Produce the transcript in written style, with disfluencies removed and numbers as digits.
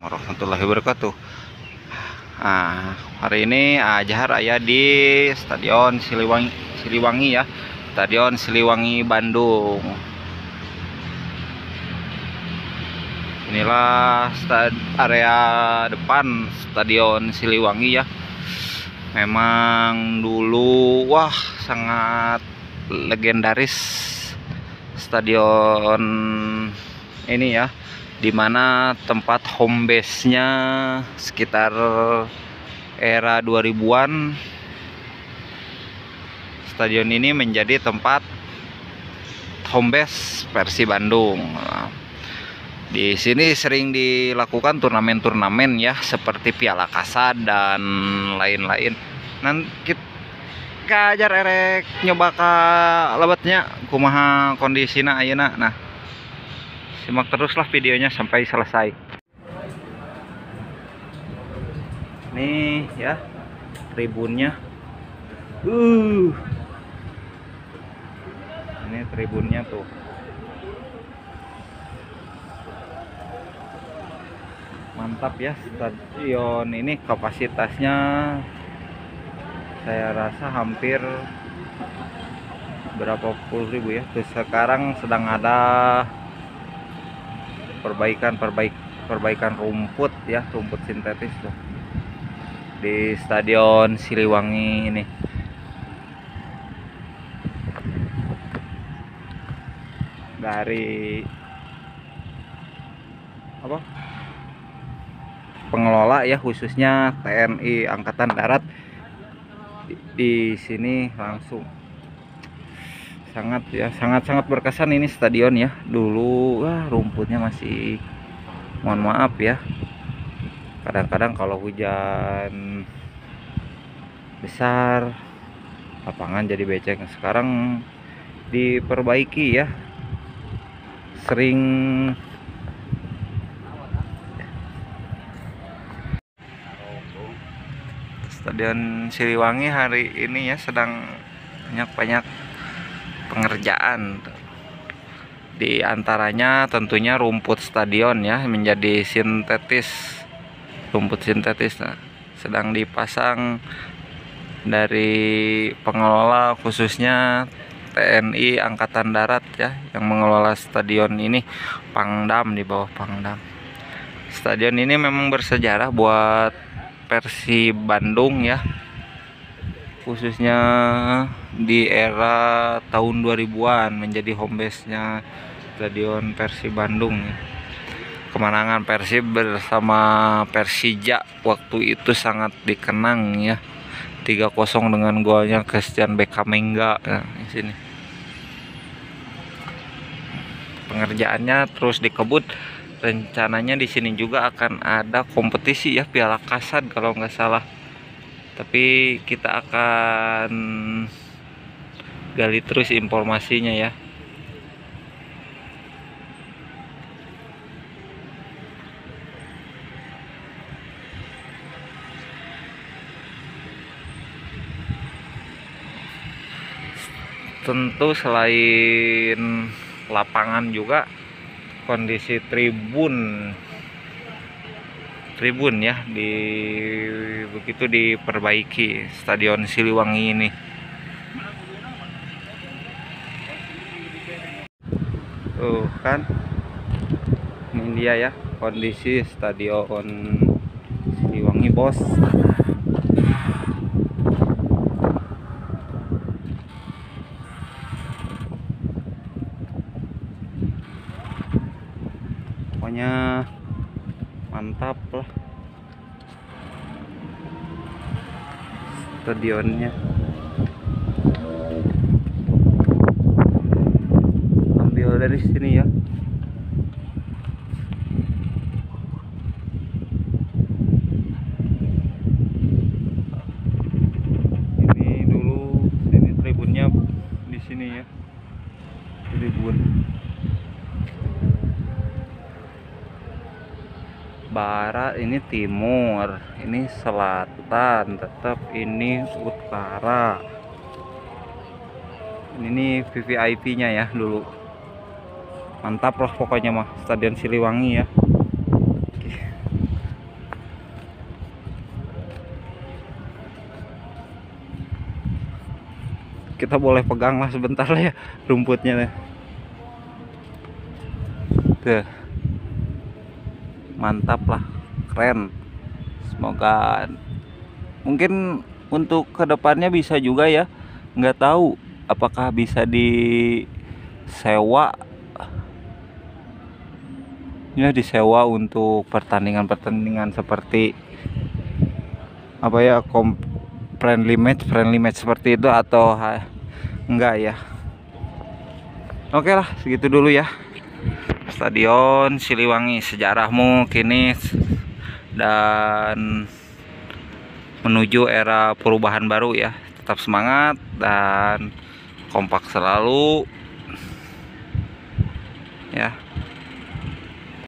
Warahmatullahi wabarakatuh. Hari ini Jahar aya di Stadion Siliwangi ya. Stadion Siliwangi Bandung. Inilah area depan Stadion Siliwangi ya. Memang dulu sangat legendaris stadion ini ya, dimana tempat home base-nya sekitar era 2000-an. Stadion ini menjadi tempat home base Persib Bandung. Di sini sering dilakukan turnamen-turnamen ya, seperti Piala Kasad dan lain-lain. Nanti kita ajar erek nyoba ka lebetnya kumaha kondisina ayeuna. Nah, simak teruslah videonya sampai selesai. Nih ya, tribunnya. Ini tribunnya tuh. Mantap ya, stadion ini kapasitasnya saya rasa hampir berapa puluh ribu ya. Terus sekarang sedang ada perbaikan rumput ya, rumput sintetis tuh di Stadion Siliwangi ini. Dari pengelola ya, khususnya TNI Angkatan Darat di sini langsung sangat berkesan ini stadion ya. Dulu rumputnya masih, mohon maaf ya, kadang-kadang kalau hujan besar lapangan jadi becek. Sekarang diperbaiki ya, sering Stadion Siliwangi hari ini ya sedang banyak pengerjaan. Di antaranya tentunya rumput stadion ya menjadi sintetis, rumput sintetis. Nah, sedang dipasang dari pengelola, khususnya TNI Angkatan Darat ya, yang mengelola stadion ini, Pangdam, di bawah Pangdam. Stadion ini memang bersejarah buat Persib Bandung ya, khususnya di era tahun 2000-an menjadi home base-nya Stadion Persib Bandung ya. Kemenangan Persib bersama Persija waktu itu sangat dikenang ya, 3-0 dengan golnya Christian Bekamengga ya, di sini. Pengerjaannya terus dikebut. Rencananya di sini juga akan ada kompetisi ya, Piala Kasad kalau nggak salah. Tapi kita akan gali terus informasinya ya. Tentu selain lapangan juga kondisi tribun ya begitu diperbaiki Stadion Siliwangi ini. Tuh kan, ini dia ya kondisi Stadion Siliwangi, bos. Pokoknya mantap lah stadionnya. Ambil dari sini ya. Ini dulu sini tribunnya, di sini ya, tribun barat, ini timur, ini selatan, tetap ini utara. Ini VVIP-nya ya dulu. Mantap lah pokoknya mah Stadion Siliwangi ya. kita boleh pegang lah sebentar lah ya rumputnya. Tuh, mantap lah, keren. Semoga mungkin untuk kedepannya bisa juga ya, nggak tahu apakah bisa disewa ya, disewa untuk pertandingan seperti apa ya, friendly match seperti itu atau enggak ya. Oke lah, segitu dulu ya. Stadion Siliwangi, sejarahmu kini dan menuju era perubahan baru ya. Tetap semangat dan kompak selalu ya.